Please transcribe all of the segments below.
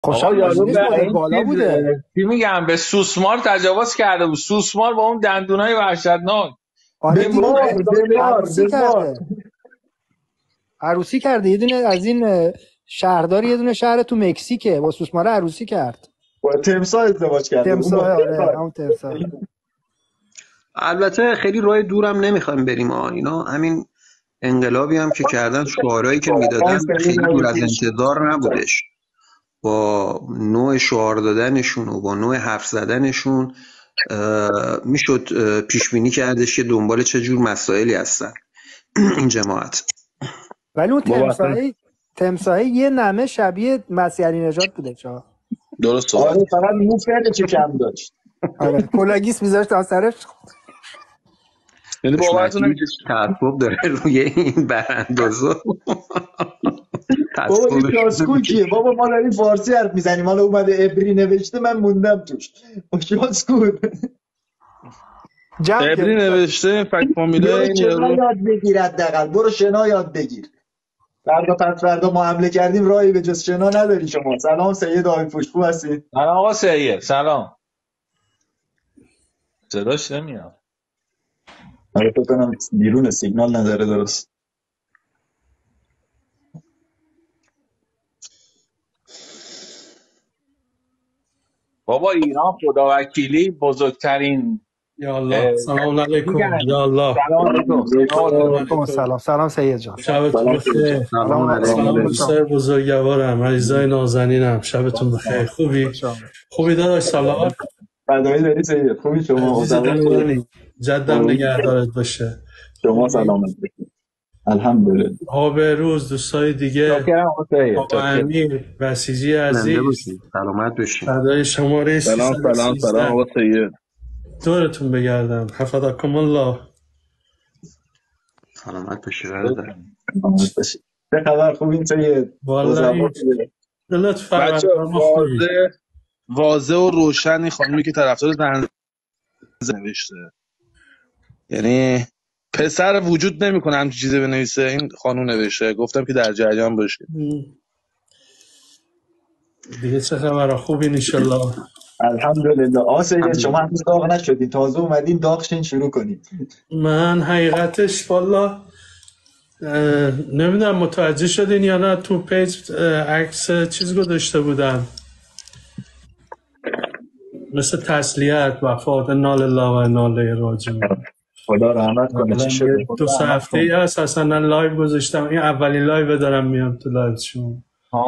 آقا یارو به این بالا بوده. چی میگم به سوسمار تجاوز کرده بود. سوسمار با اون دندونای وحشتناک. آره به مار عروسی کرده. عروسی کرده یه دونه از این شهردار، یه دونه شهر تو مکزیکه، با سوسمار عروسی کرد. با تمساح ازدواج کرده. تمساح، آره همون تمساح. البته خیلی راه دورم نمیخوایم بریم اینا همین انقلابی هم که کردن، شعارهایی که میدادن خیلی دور از انتظار نبودش. با نوع شعار دادنشون و با نوع حرف زدنشون میشد پیش بینی کردش که دنبال چه جور مسائلی هستن این جماعت. ولی اون تمساحی یه نمه شبیه مسیح علی نژاد بوده چا. درست. آره فقط مو کرده چه کم داشت. آره کلاگیس میذاشت تا سرش. یعنی باورتون نمیشه تعصب داره روی این براندازا. بابا این شاسکول کیه؟ بابا ما داریم فارسی حرف میزنیم، حالا اومده عبری نوشته من موندم توش. شاسکول عبری نوشته فک فامیله این یارو یاد بگیر، حداقل برو شنا یاد بگیر. فردا پس فردا ما حمله کردیم راهی به جز شنا نداری شما. سلام سید آقای پوشپو هستید؟ سلام آقا سید. سلام. صداش نمیاد. آره فکر کنم بیرون سیگنال نداره درست. بابا ایران خدا وکیلی بزرگترین یا الله سلام علیکم. یا الله سلام سید جان. شبتون بخیر. سلام دوستای بزرگوارم، عزیزای نازنینم، شبتون بخیر. خوبی داداش؟ سلام. فدایی داری سید. خوبی شما؟ جدم نگهدارت باشه. شما سلامت باشید. الحمدلله. بهروز دوستای دیگه، آقا امیر بسیجی عزیز، سلامت باشید. فدای شماره 313. سلام آقا سید. دورتون بگردم. حفظکم الله. سلامت باشید. چه خبر؟ خوبین سید؟ والله دلت بچه واضح و روشنی خانمی که طرفدار زن نوشته، یعنی پسر وجود نمیکنه همچین چیزی بنویسه. این خانم نوشته، گفتم که در جریان باشید. دیگه چه خبره؟ خوبین ان شاء الله؟ الحمدلله. سید شما هنوز داغ نشدین، تازه اومدین داغ شین شروع کنید. من حقیقتش والا نمیدونم متوجه شدین یا نه، تو پیج عکس چیز گذاشته بودم مثل تسلیت وفات نال الله و ناله راجعون. خدا رحمت کنه. چی شده؟ 2 هفته هست اصلا لایو گذاشتم. این اولین لایو دارم میام تو لایو شما.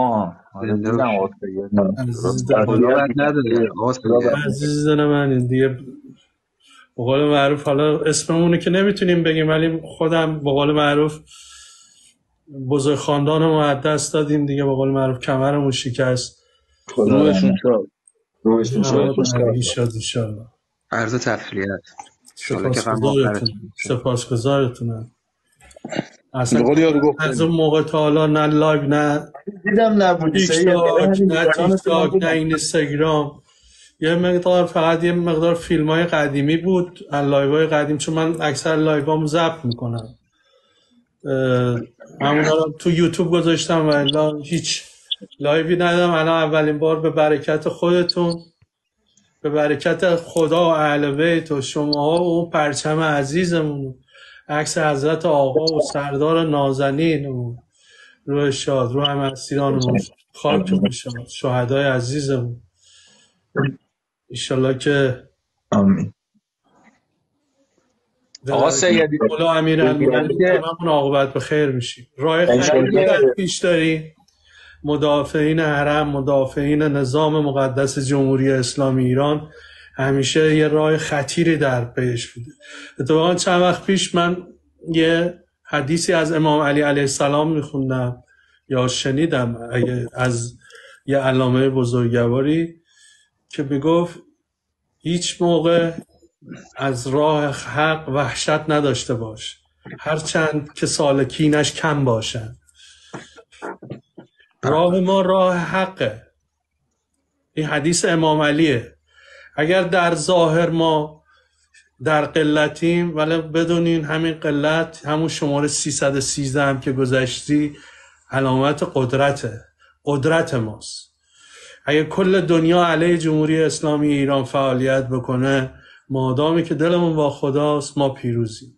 عزیز دل من دیگه به قول معروف، حالا اسممونه که نمیتونیم بگیم ولی خودم به قول معروف بزرگ خاندانمو از دست دادیم دیگه، به قول معروف کمرمون شکست. روحشون شاد. انشالله. عرض تسلیت. سپاسگزارتونم. اصلا از اون موقع تا حالا نه لایو نه دیدم نبودی نه تیک تاک نه اینستاگرام، یه مقدار فقط یه مقدار فیلم های قدیمی بود، لایو های قدیم، چون من اکثر لایو هامو ضبط میکنم، همون رو تو یوتیوب گذاشتم و الا هیچ لایوی ندارم. الان اولین بار به برکت خودتون، به برکت خدا و اهل بیت و شماها و اون پرچم عزیزمون، عکس حضرت آقا و سردار نازنین و روح شاد، روح همسیرانمون خاک باشد، شهدای عزیزمون انشالله که آمین. آقا سیدی مولا امیرالمومنین هممون عاقبت به خیر میشیم. راه خیلی پیش داریم. مدافعین حرم، مدافعین نظام مقدس جمهوری اسلامی ایران همیشه یه راه خطیری در پیش بوده. اتفاقا چند وقت پیش من یه حدیثی از امام علی علیه السلام میخوندم یا شنیدم از یه علامه بزرگواری که میگفت هیچ موقع از راه حق وحشت نداشته باش، هرچند که سالکینش کم باشن. راه ما راه حقه. این حدیث امام علیه. اگر در ظاهر ما در قلتیم، ولی بدونین همین قلت، همون شماره 313 هم که گذشتی، علامت قدرت ماست. اگه کل دنیا علیه جمهوری اسلامی ایران فعالیت بکنه، مادامی که دلمون با خداست ما پیروزیم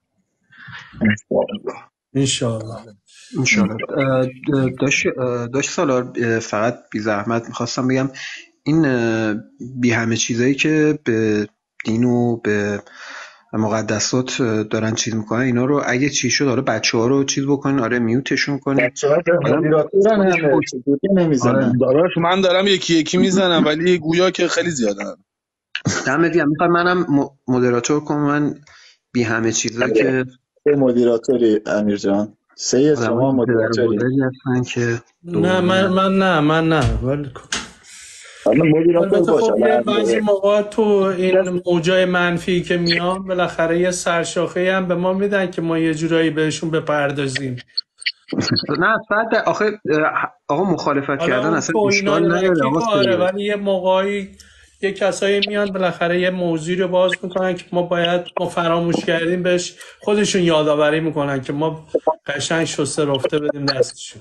انشاءالله. انشالله. داشت سالار، فقط بی زحمت میخواستم بگم این بی همه چیزایی که به دین و به مقدسات دارن چیز میکنن، اینا رو اگه چی شد آره بچه ها رو چیز بکنین، آره میوتشون کنین. بچه ها که مدیراتورن همه چطوری نمیزنن. داداش من دارم یکی یکی میزنم ولی گویا که خیلی زیادن. دمت گرم. میخوای منم مدیراتور کنم؟ من بی همه چیزایی که مدیراتوری امیر جان، سید شما مدیراتوری هستن که نه من نه ولی مدیراتور البته خب باشه. بعضی موقع تو این موجای منفی که میان بالاخره یه سرشاخه هم به ما میدن که ما یه جورایی بهشون بپردازیم. نه بعد آخه آقا مخالفت کردن اصلا اشکال نداره آره، ولی یه موقعی یه کسایی میان بالاخره یه موضوعی رو باز میکنن که ما فراموش کردیم بهش، خودشون یادآوری میکنن که ما قشنگ شسته رفته بدیم دستشون.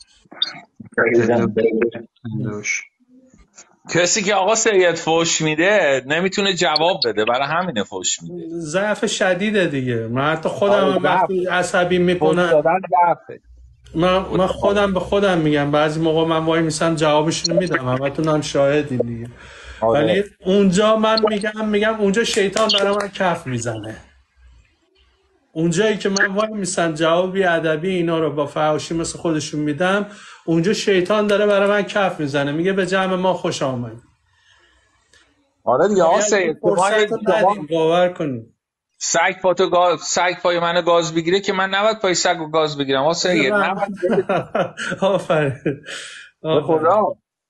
کسی که آقا سید فوش میده نمیتونه جواب بده، برای همینه فوش میده. ضعف شدیده دیگه. من حتی خودم وقتی عصبی میکنم من خودم به خودم میگم بعضی موقع من وای میسم جوابشون میدم، همتون هم شاهدین دیگه. ولی اونجا من میگم اونجا شیطان برای من کف میزنه. اونجایی که من وای میسم جواب بی‌ادبی اینا رو با فحاشی مثل خودشون میدم، اونجا شیطان داره برای من کف میزنه، میگه به جمع ما خوش آمدید. آره دیگه آقا سید باور کنید سگ پای منو گاز بگیره که من نباید پای سگو گاز بگیرم. آقا سید آفرین. خدا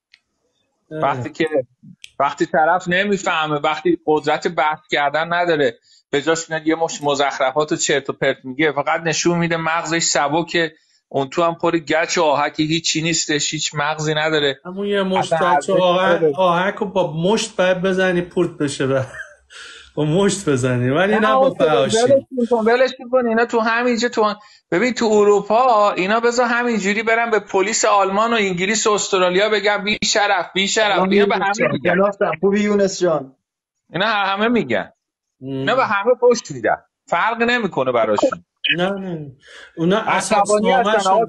وقتی طرف نمیفهمه، وقتی قدرت بحث کردن نداره، به جاش میاد یه مش مزخرفات و چرت و پرت میگه، فقط نشون میده مغزش سبکه، اون تو هم پر گچ و آهکی، هیچی نیستش، هیچ مغزی نداره. همون یه مشت گچ و آهک رو با مشت باید بزنی پورت بشه با مشت بزنی، ولی نه با فحاشی. ولش کن اینا تو همینجا ببین تو اروپا اینا بذار همینجوری برن به پلیس آلمان و انگلیس و استرالیا بگن بی شرف اینا به همه میگن. خوبی یونس جان، اینا همه میگن، اینا به همه پشت میدن، فرق نمیکنه براشون. نه اونا اساسنامه‌شون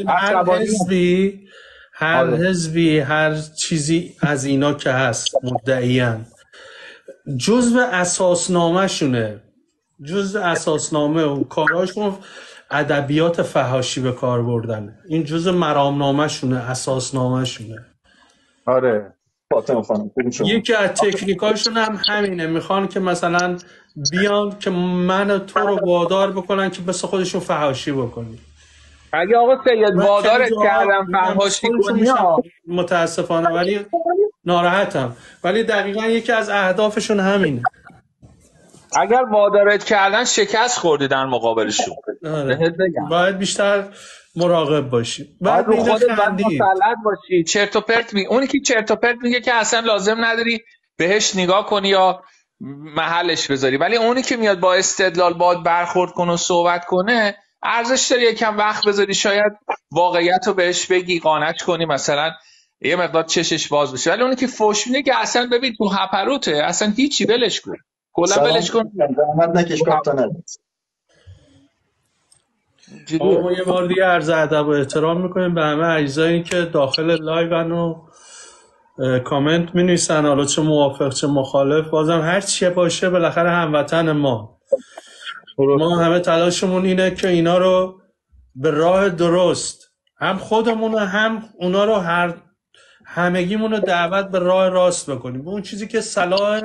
هر حزبی هر چیزی از اینا که هست مدعیان جزء اساسنامه‌شونه، جزء اساسنامه و کاراشون ادبیات فحاشی به کار بردن، این جزء مرامنامه‌شونه، اساسنامه‌شونه. آره فاطمه خانم یکی از تکنیکاشون هم همینه، میخوان که مثلا بیان که من تو رو وادار بکنن که بس خودشون فحاشی بکنی. اگه آقا سید وادارت کردم فحاشی کنی متاسفانه ولی ناراحتم، ولی دقیقا یکی از اهدافشون همینه. اگر وادارت کردن شکست خوردی در مقابلشون. باید بیشتر مراقب باشی، باید رو خودت مسلط باشی. چرت و پرت اونی که چرت و پرت میگه که اصلا لازم نداری بهش نگاه کنی یا محلش بذاری، ولی اونی که میاد با استدلال باید برخورد کنه و صحبت کنه ارزش داره یکم وقت بذاری، شاید واقعیت رو بهش بگی، قانعش کنی، مثلا یه مقدار چشش باز بشه. ولی اونی که فوش میده که اصلا ببین تو هپروته، اصلا هیچی، ولش کن، کلا ولش کن. زحمت نکش کاپیتان. ما یه بار دیگه عرض ادب و احترام میکنیم به همه اجزایی که داخل لایون و کامنت مینویسن، حالا چه موافق چه مخالف، بازم هر چیه باشه بالاخره هموطن ما همه تلاشمون اینه که اینا رو به راه درست، هم خودمون هم اونا رو همگیمون رو دعوت به راه راست بکنیم، به اون چیزی که صلاح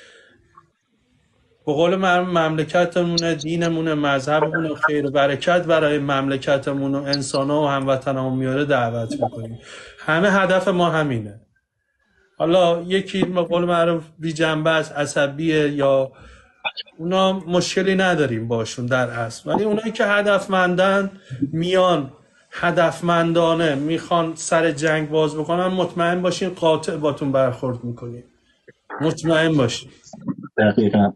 به قول مملکتمونه، دینمونه، مذهبمونه، خیر و برکت برای مملکتمون و انسان‌ها و هموطنامون میاره دعوت میکنیم. همه هدف ما همینه. حالا یکی به قول معروف بی جنبه است، عصبیه، یا اونا مشکلی نداریم باشون در اصل، ولی اونایی که هدفمندن میان هدفمندانه میخوان سر جنگ باز بکنن، مطمئن باشین قاطع باتون برخورد میکنین، مطمئن باشین. دقیقاً.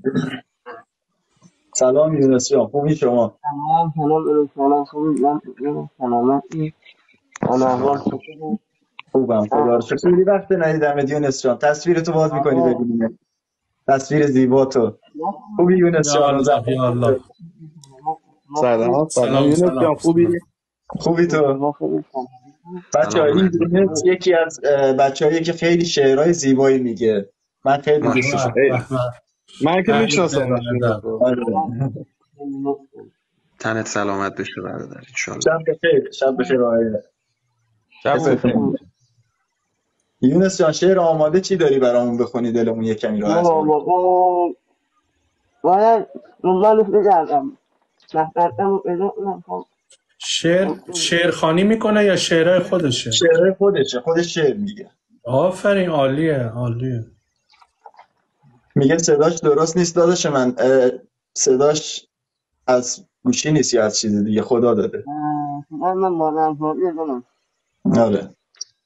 سلام یونس جان، خوبی شما؟ سلام خوبی. من سلامتی احوال چطوره؟ خوبم خدا رو شکر. خیلی وقت ندیدم یونس جان. تصویرتو باز میکنی ببینیم، تصویر زیبا تو. خوبی یونس یا جان؟ الله یا الله. سلام سلام یونس سلام جان، خوبی؟ سلام. خوبی تو؟ بچه ها سلام این علیکم. یونس یکی از بچه‌ایه که خیلی شعرهای زیبایی میگه، من خیلی به دوستش ماشاءالله. به دارم. به. من که اهل میشناسم دل و یونس ادب. رو. آره. تنت سلامت بشه برادر انشالله. شب بخیر، شب بخیر آقای شب اسفند. بخیر. یونس جان شعر آماده چی داری برامون بخونی، دلمون یه کمی راحت کنه؟ شعرخوانی میکنه یا شعرهای خودشه؟ شعر خودشه، خودش شعر میگه. آفرین، عالیه عالیه. میگه صداش درست نیست داداش من، صداش از گوشی نیست یا از چیز دیگه، خدا داده. آره.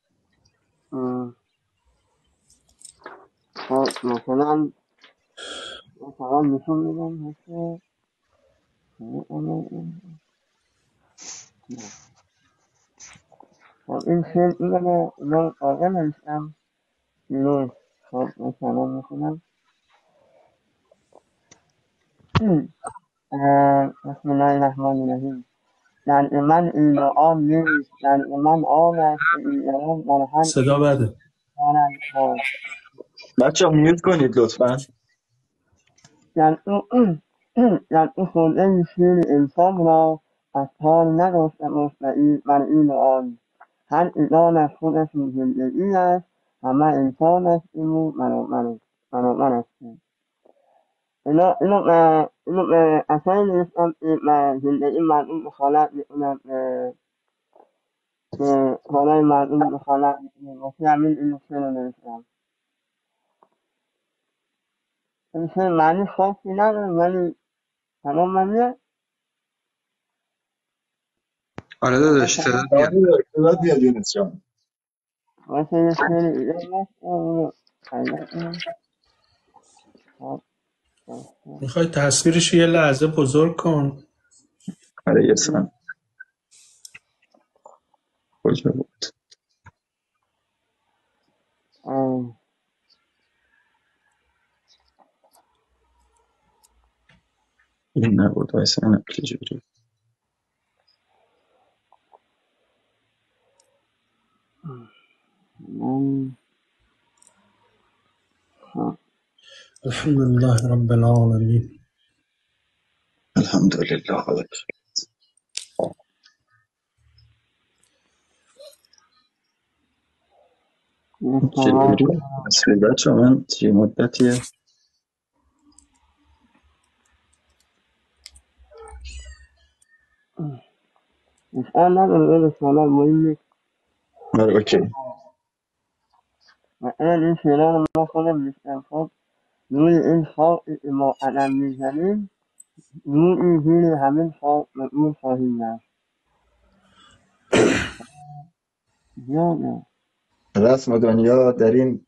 صدا بده. بچه ها میوت کنید لطفا. آره داداش صدات میاد. آره صدات بیاد یونس جان. میخوای تصویرش یه لحظه بزرگ کن. آره یه سن کجا بود؟ این نبود، وایسا اینم چجوری. الحمد لله رب العالمین. الحمدلله. چجوری؟ اصلی بچه من چه مدتیه. آره اوکی. رسم دنیا در این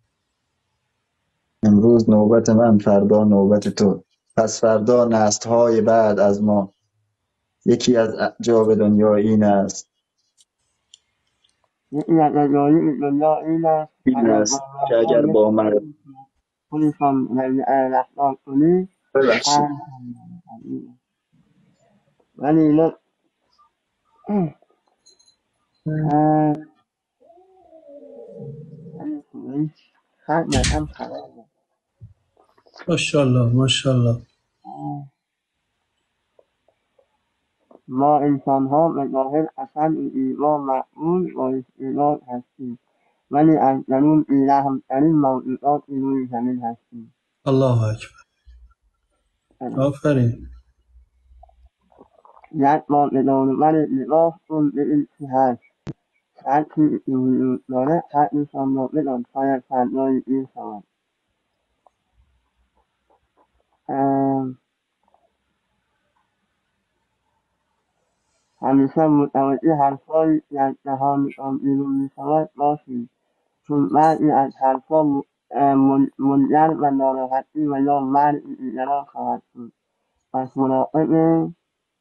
امروز نوبت من، فردا نوبت تو، پس فردا نسل‌های بعد از ما. یکی از اعجاب دنیا این است، این است که اگر با مرد ببخشید. ماشاءالله ماشاءالله. الله اکبر. آفرین.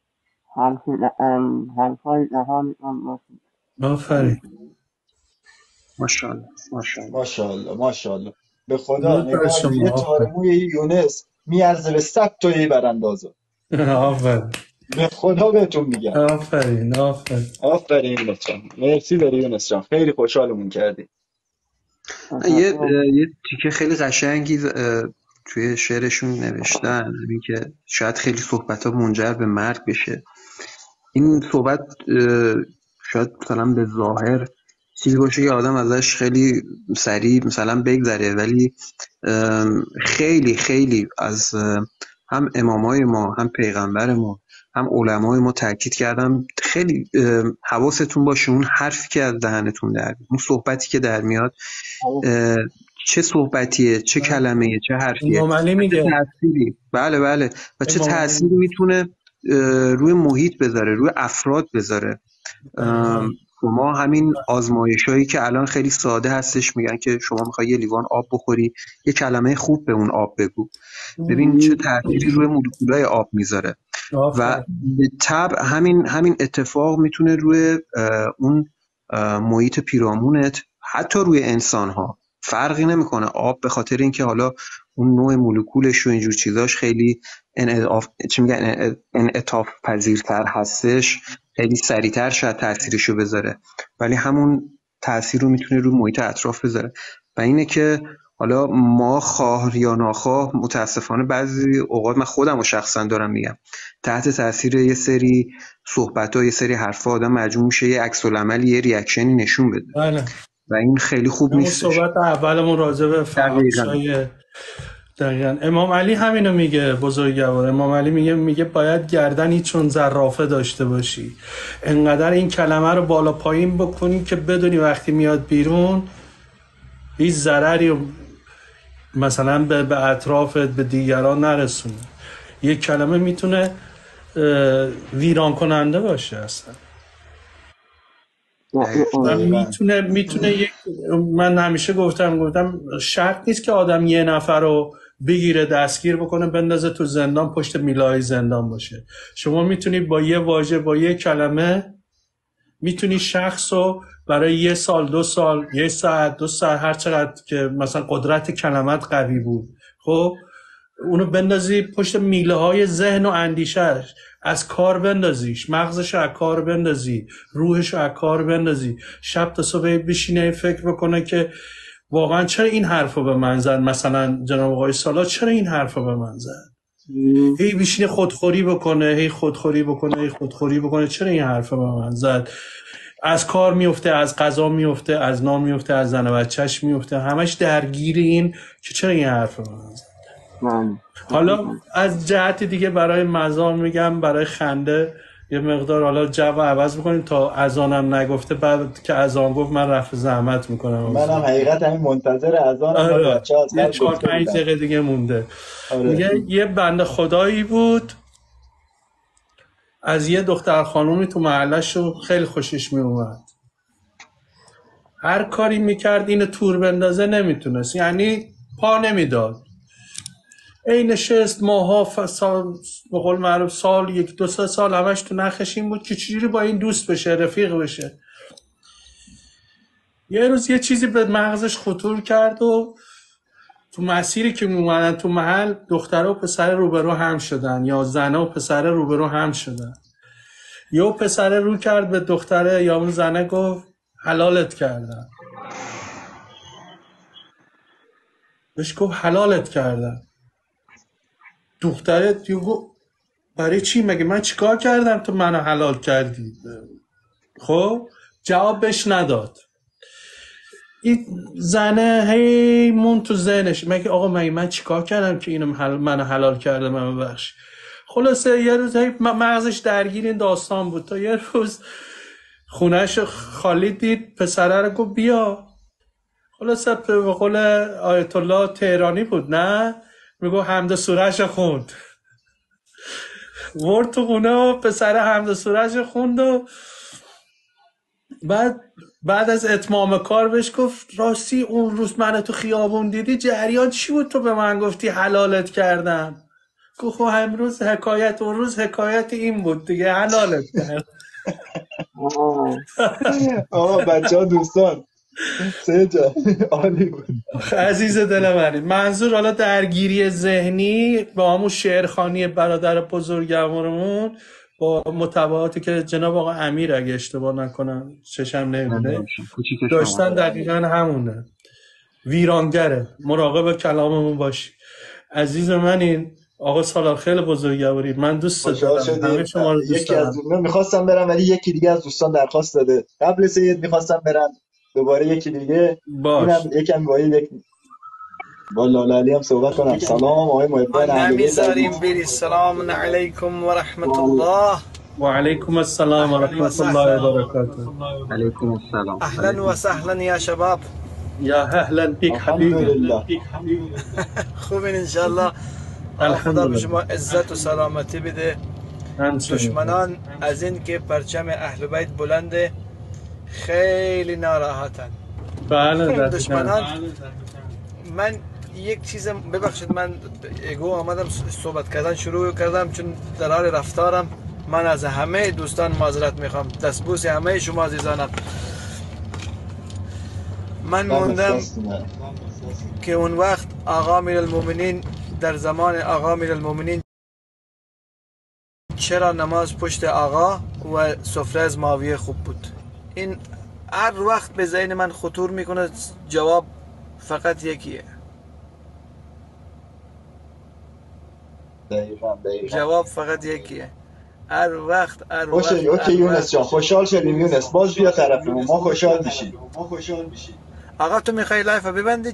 آفرین. ماشاءالله ماشاءالله ماشاءالله. به خدا درود بر نگاه یه شما. تار موی یونس میارزه به 100 تا یه براندازا. آفرین به خدا بهتون میگم. آفرین آفرین. آفرین بچه‌ها. مرسی داری یونس جان، خیلی خوشحالمون کردی. یه تیکه خیلی قشنگی توی شعرشون نوشتن، همین که شاید خیلی صحبت‌ها منجر به مرگ بشه. این صحبت شاید مثلا به ظاهر چیزی باشه که آدم ازش خیلی سریع مثلا بگذره، ولی خیلی خیلی از هم امامای ما، هم پیغمبر ما، هم علمای ما تاکید کردم خیلی حواستون باشه اون حرفی که از دهنتون در میاد، اون صحبتی که در میاد چه صحبتیه، چه کلمه‌ایه، چه حرفیه، امام علی میگه تأثیری بله و چه تأثیری میتونه روی محیط بذاره، روی افراد بذاره. شما همین آزمایشایی که الان خیلی ساده هستش، میگن که شما میخوای یه لیوان آب بخوری، یه کلمه خوب به اون آب بگو، ببین چه تأثیری روی مولکولای آب میذاره. و به طبع همین اتفاق میتونه روی اون محیط پیرامونت، حتی روی انسان‌ها فرقی نمیکنه. آب به خاطر اینکه حالا اون نوع مولکولش و اینجور چیزاش خیلی انعطاف پذیرتر هستش، خیلی سریعتر شاید تأثیرشو بذاره، ولی همون تأثیر رو میتونه روی محیط اطراف بذاره. و اینه که حالا ما خواه یا ناخواه، متاسفانه بعضی اوقات من خودم رو شخصا دارم میگم، تحت تاثیر یه سری صحبت‌ها، یه سری حرفا آدم مجبور میشه یه عکس العمل، یه ریاکشنی نشون بده. بله. و این خیلی خوب نیست. صحبت اولمون راجع به فحشای دقیقاً امام علی همینو میگه، بزرگوار امام علی میگه باید گردنی چون زرافه داشته باشی، انقدر این کلمه رو بالا پایین بکنی که بدونی وقتی میاد بیرون هیچ ضرری مثلا به اطرافت، به دیگران نرسونه. یک کلمه میتونه ویران کننده باشه اصلا. میتونه یک، من همیشه گفتم شرط نیست که آدم یه نفر رو بگیره دستگیر بکنه بندازه تو زندان، پشت میلای زندان باشه. شما میتونی با یه واژه، با یه کلمه میتونی شخص رو برای 1 سال 2 سال 1 ساعت 2 ساعت هر چقدر که مثلا قدرت کلمت قوی بود، خب اونو بندازی پشت میله های ذهن و اندیشهش، از کار بندازیش، مغزش از کار بندازی، روحش از کار بندازی، شب تا صبح بشینه فکر بکنه که واقعا چرا این حرفو به من زد، مثلا جناب آقای سالات چرا این حرفو به من زد، هی بشینه خودخوری بکنه چرا این حرفو به من زد، از کار میفته، از قضا میفته، از نان میفته، از زن و بچهش میفته، همش درگیر این که چرا این حرفو به من زد. حالا از جهت دیگه برای مزاح میگم، برای خنده یه مقدار حالا جو عوض میکنیم تا اذانم نگفته، بعد که اذان گفت من رفع زحمت میکنم. منم حقیقت همین منتظر اذانم. بچه‌ها از 4-5 دقیقه دیگه مونده. میگه یه بنده خدایی بود از یه دختر خانومی تو محلش رو خیلی خوشش میومد، هر کاری میکرد اینو تور بندازه نمیتونست، یعنی پا نمیداد، این نشست ماها سال به قول معروف سال 1-2 سال همش تو نخش این بود که چجوری با این دوست بشه، رفیق بشه. یه روز یه چیزی به مغزش خطور کرد و تو مسیری که میومدن تو محل دخترها و پسر روبرو هم شدن، یا زنها و پسر روبرو هم شدن. یا پسر رو کرد به دختره یا اون زنه گفت حلالت کردم. بهش گفت حلالت کردم. دختره گفت برای چی؟ مگه من چیکار کردم تو منو حلال کردی؟ خب جواب بهش نداد. این زنه هی مون تو ذهنش، مگه آقا من چیکار کردم که اینو منو حلال کرده، من ببخش. خلاصه یه روز مغزش درگیر این داستان بود تا یه روز خونهش خالی دید، پسره رو گفت بیا. خلاصه به قول آیت الله تهرانی بود نه، میگو حمد سورهش خوند، ورد تو خونه و پسر حمد سورهش خوند و بعد از اتمام کار بهش گفت راستی اون روز من تو خیابون دیدی جریان چی بود تو به من گفتی حلالت کردم؟ گفت خب امروز حکایت اون روز حکایت این بود دیگه، حلالت کردم. آقا بچه ها دوستان سید جان عالی بود. عزیز دل منی. منظور حالا درگیری ذهنی با همون شعرخوانی برادر بزرگوارمون با مطبوعاتی که جناب آقا امیر اگه اشتباه نکنم چشم نمیبینه داشتن دقیقا همونه. ویرانگره. مراقب کلاممون باشی. عزیز منین آقا سالار خیلی بزرگواری. من دوست دارم. همه شما رو دوست یکی از دارم. من میخواستم برم ولی یکی دیگه از دوستان درخواست داده قبل سید میخواستم برم دوباره یکی دیگه باش. اینم یکم با لاله علی هم صحبت کنم. سلام آقای محبان اهل بیت. نمیذاریم بری. سلام علیکم و رحمت الله. و علیکم السلام و رحمت الله و برکاته. علیکم السلام. اهلا و سهلا یا شباب. یا اهلا بیک حبیبی. خوبین انشالله. خدا به شما عزت و سلامتی بده. دشمنان از این که پرچم اهل بیت بلنده خیلی ناراحتن. بله دشمنان. من یک چیز ببخشید من اگو آمدم صحبت کردن شروع کردم چون در حال رفتارم. من از همه دوستان معذرت میخوام. دستبوس همه شما عزیزانم. من موندم که اون وقت آقا امیرالمومنین در زمان آقا امیرالمومنین چرا نماز پشت آقا و سفره از معاویه خوب بود. این هر وقت به ذهن من خطور میکنه. جواب فقط یکیه. دقیقاً. جواب فقط یکیه. هر وقت اوکی یونس جان خوشحال شدیم. یونس باز بیا طرفمون ما خوشحال میشیم. آقا تو میخوای لایف ببندی؟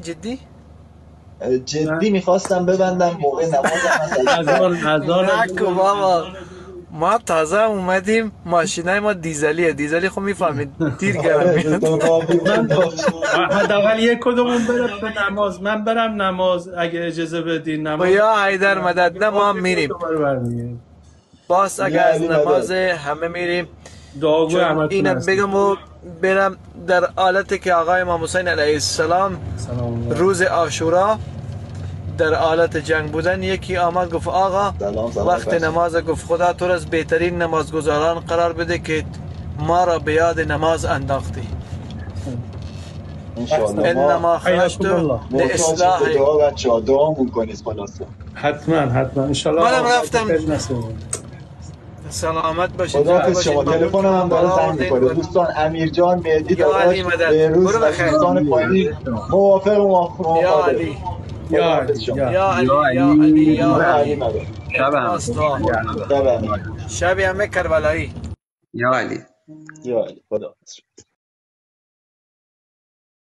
جدی میخواستم ببندم موقع نمازم. نکو بابا ما تازه اومدیم ماشینای ما دیزلی خب میفهمید دیر گرم میاد. حداقل یک کدومون بره به نماز. من برم نماز اگه اجازه بدین. نماز یا حیدر مدد. نه ما هم میریم باز اگه از نماز همه میریم. اینم بگم و برم در حالتی که آقای امام حسین علیه السلام روز عاشورا در حالت جنگ بودن یکی آمد گفت آقا وقت نماز گفت خدا تو را از بهترین نمازگزاران قرار بده که ما را به یاد نماز انداختی. انما خرجت لاصلاح. دعامون کنید خلاصه. حتما انشالله. منم رفتم. سلامت باشید. خداحافظ شما. تلفنم هم داره زنگ می‌کنه. دوستان امیر جان مهدی داداش بهروز و دوستان پایین موافق و مخالف. یا علی شب همه کربلایی. یا علی خدا